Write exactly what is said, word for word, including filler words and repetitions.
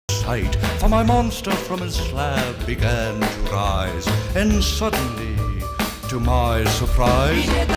sight, for my monster from his slab began to rise, and suddenly, to my surprise,